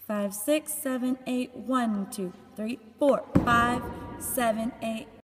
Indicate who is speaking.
Speaker 1: 5, 6, 7, 8. 1, 2, 3, 4, 5, 7, 8.